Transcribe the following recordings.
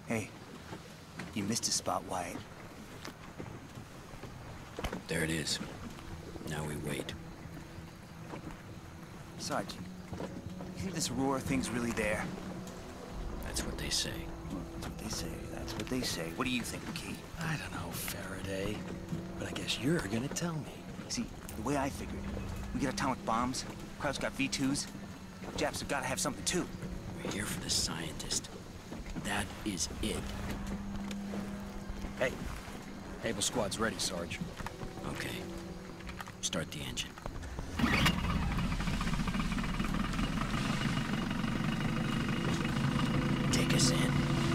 Hey, you missed a spot, Wyatt. There it is. Now we wait. Sarge, you think this Aurora thing's really there? That's what they say. That's what they say. That's what they say. What do you think, McKee? I don't know, Faraday. But I guess you're gonna tell me. See, the way I figured, we get atomic bombs, Kraut's got V2s, Japs have got to have something too. We're here for the scientist. That is it. Hey, Able Squad's ready, Sarge. Okay. Start the engine. Take us in.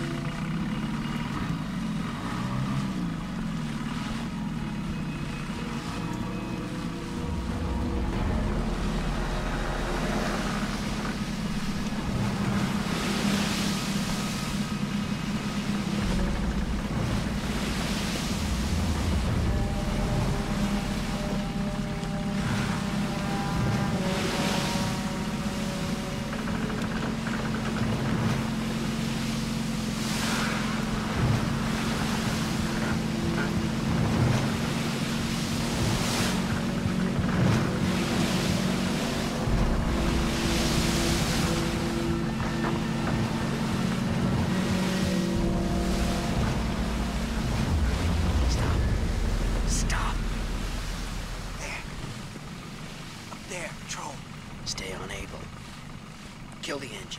Stay on Able. Kill the engine.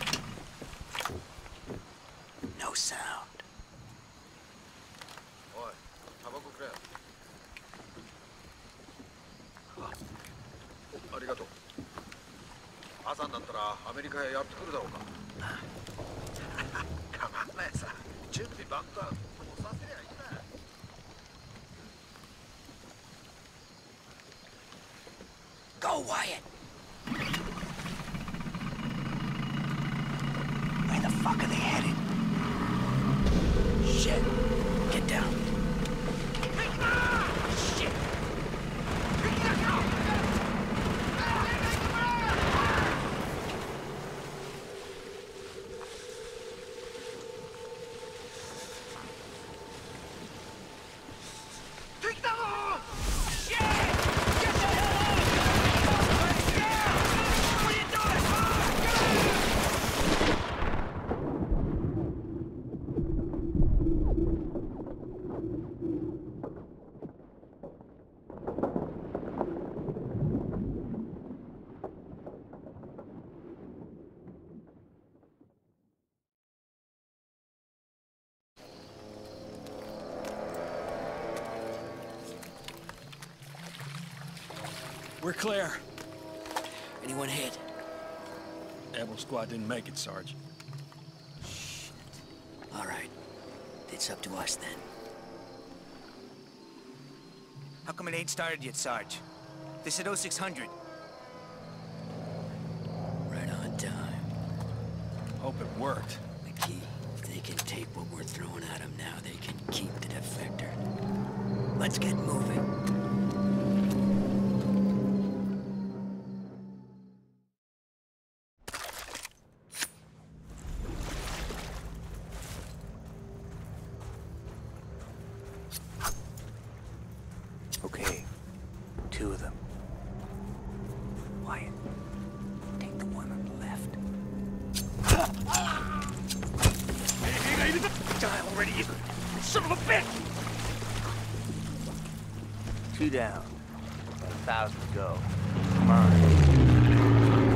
No sound. おい、タバコくれ。ありがとう。朝になったらアメリカへやってくるだろうか。構わないさ。準備万端。もうさせりゃいいんだ。 Go, Wyatt! Where the fuck are they headed? Shit. Get down. Shit! We're clear. Anyone hit? Able Squad didn't make it, Sarge. All right. It's up to us then. How come it ain't started yet, Sarge? They said 0600. Right on time. Hope it worked. McKee, if they can take what we're throwing at them now, they can keep the defector. Let's get moving. Okay, 2 of them. Wyatt, take the one on the left. Die already, you son of a bitch! 2 down. 1,000 to go. Come on.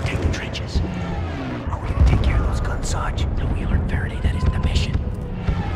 No, we aren't, Faraday. That isn't the mission.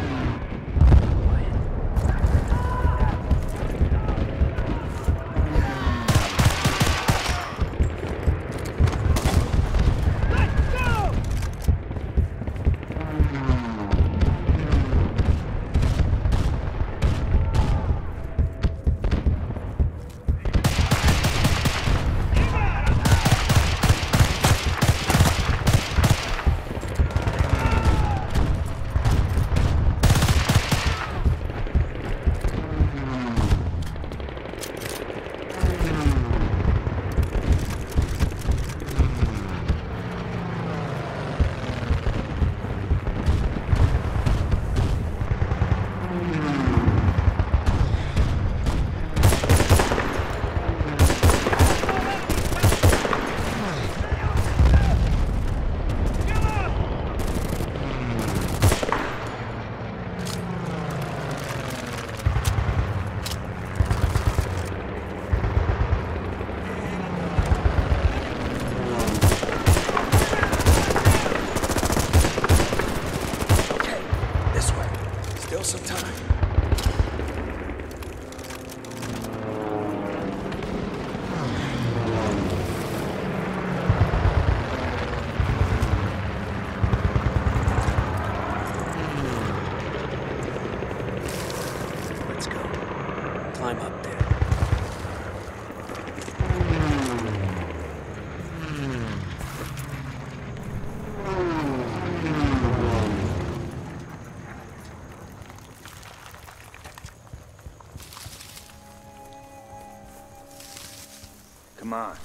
Come on.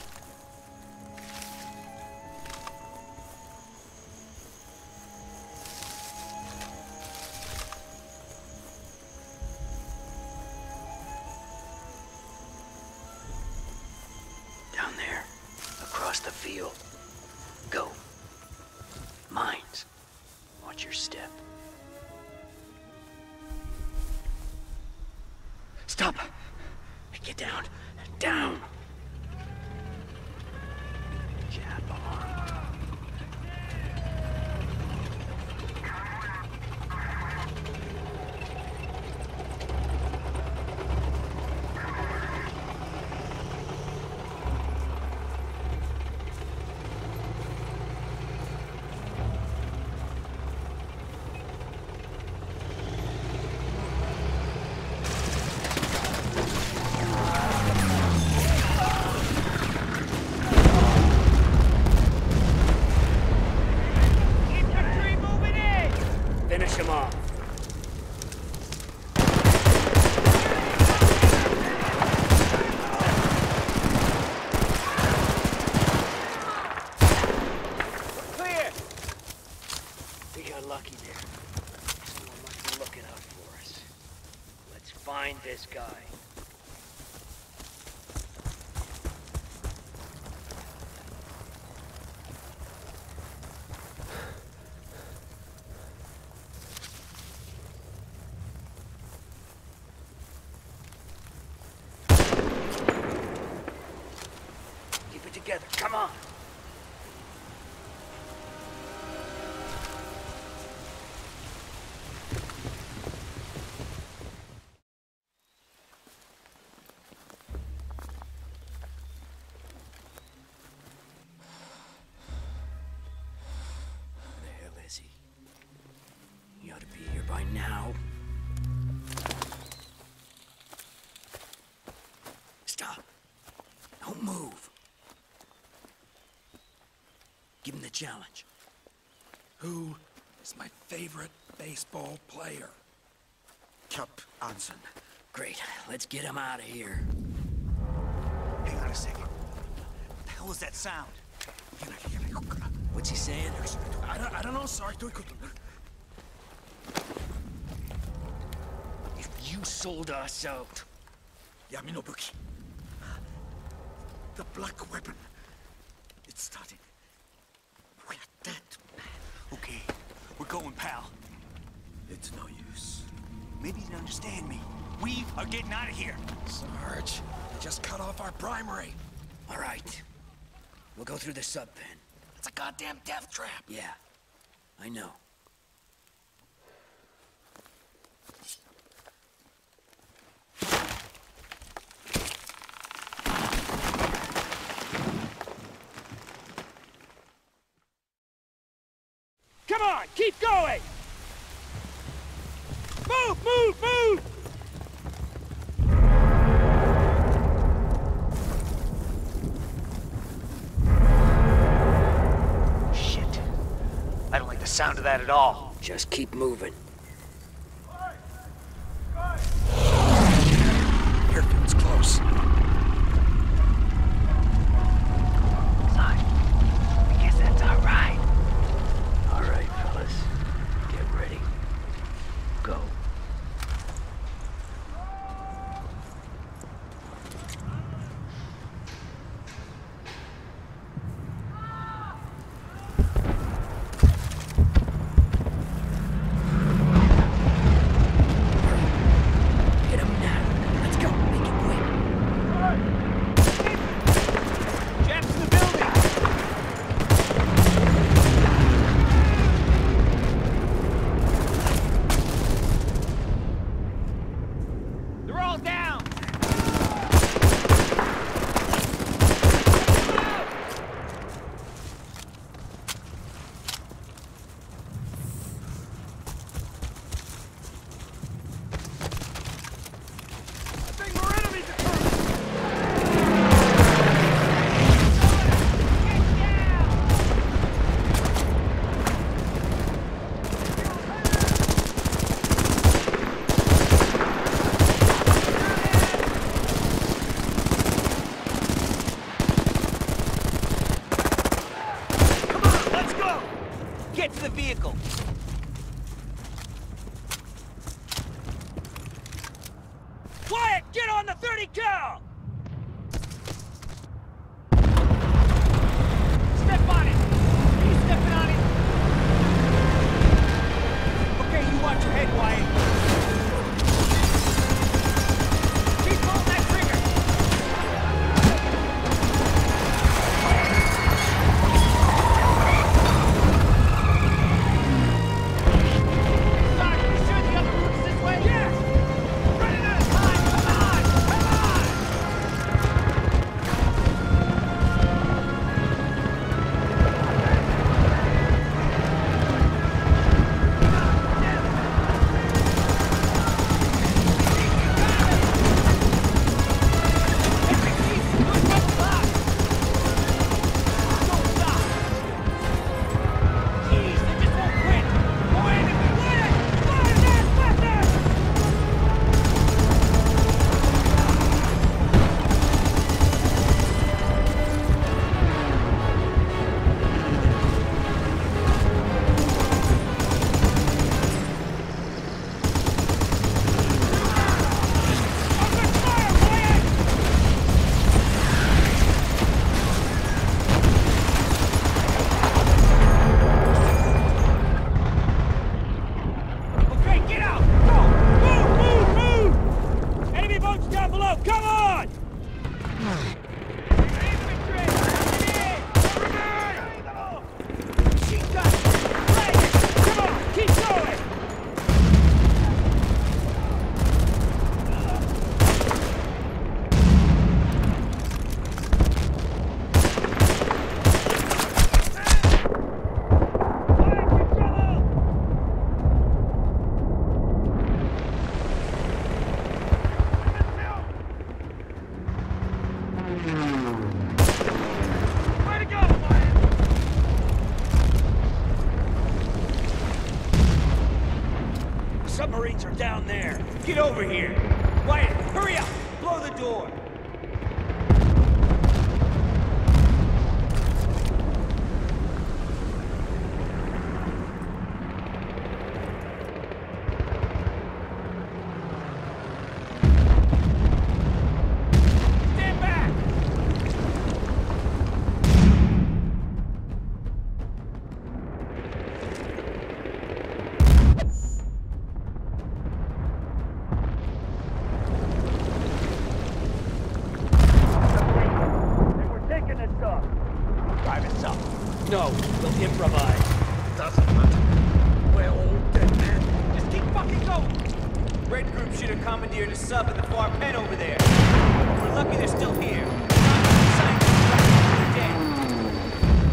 Down there, across the field. Go. Mines. Watch your step. Stop! Get down. Down! Jab arm. Finish him off. Clear! We got lucky there. Someone must be looking out for us. Let's find this guy. Keep it together. Come on. Where the hell is he? He ought to be here by now. Stop. Don't move. Give him the challenge. Who is my favorite baseball player? Cap Anson. Great. Let's get him out of here. Hang on a second. What the hell was that sound? What's he saying? I don't know, sorry. If you sold us out, Yami no Buki. The black weapon. It's starting. We're dead, man. Okay, we're going, pal. It's no use. Maybe you didn't understand me. We are getting out of here. Sarge, they just cut off our primary. all right. We'll go through the sub-pen. It's a goddamn death trap. Yeah, I know. Come on, keep going! Move, move, move! Shit. I don't like the sound of that at all. Just keep moving. Airfield's close. Son, I guess that's all right. All right, fellas. Get ready. Go. the vehicle. Quiet! Get on the 30 cal! Step on it! Are you stepping on it? Okay, you watch your head, Wyatt. Keep pulling that trigger! Sorry, you sure the other route's this way? Yes! Running out of time! Come on! Come on! Every piece, good double up! Don't stop! Jeez, they just won't quit! Go in and quit it! Fire that weapon! Open fire, Wyatt! Okay, get out! Go! Move, move, move! Enemy boats down below, come on! Infantry! Machine gun! Right! Come on, keep going! Fire control! Way to go, Wyatt! Submarines are down there. Get over here. Wyatt, hurry up! Blow the door. Stand back! They were taking us up. Drive us up. No, we'll improvise. Doesn't matter. We're all dead men. Just keep fucking going! Red Group should have commandeered a sub in the far pen over there. We're lucky they're still here. Scientists are dead.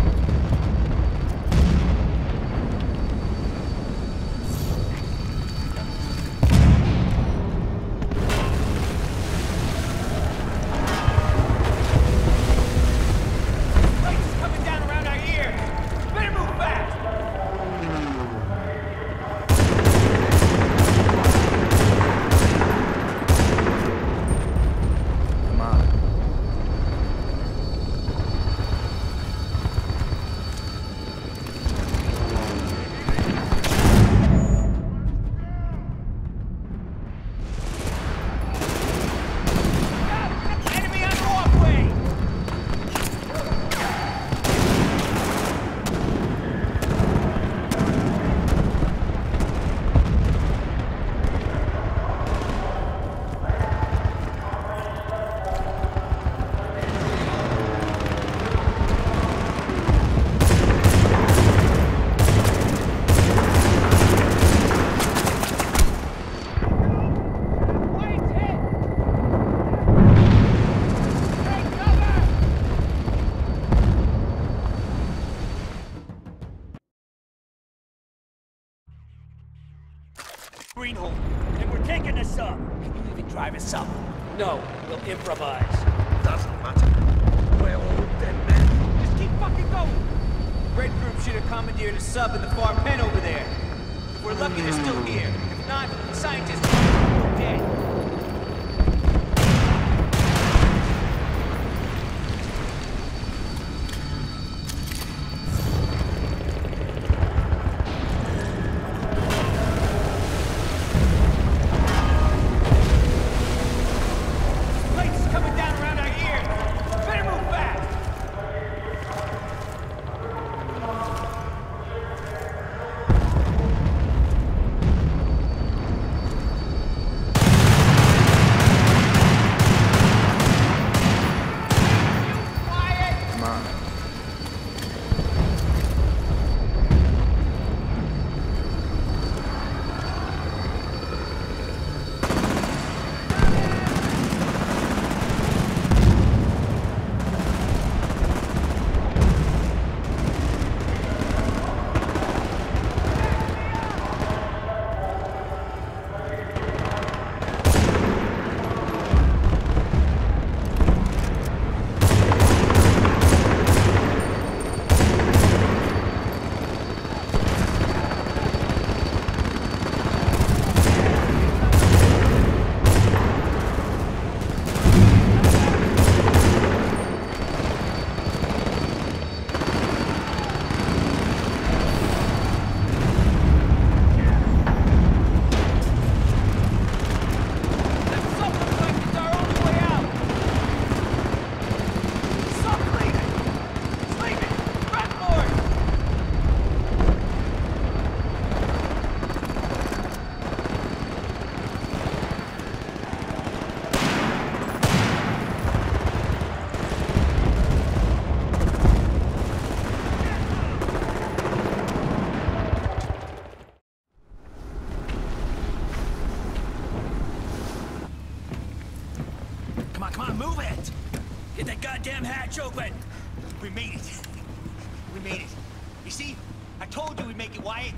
Lights is coming down around our ears. Better move fast. Come on. Enemy on walkway! Wyatt's hit! Take cover! Greenhold, and we're taking this up. Can you even drive us up? No, we'll improvise. Doesn't matter. We're all dead men. Just keep fucking going! Red Group should have commandeered a sub in the far pen over there. If we're lucky they're still here. If not, scientists are dead. hatch open! We made it. We made it. You see? I told you we'd make it, Wyatt.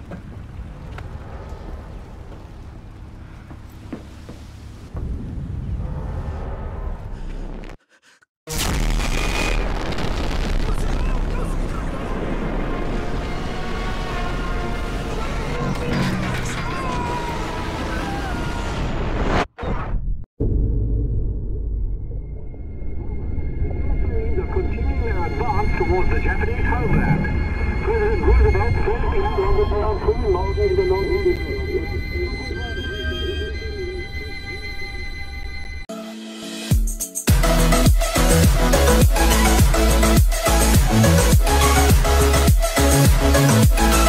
Continuing their advance towards the Japanese homeland. President Roosevelt says we have underground free mountain in the northeast. We'll be right back.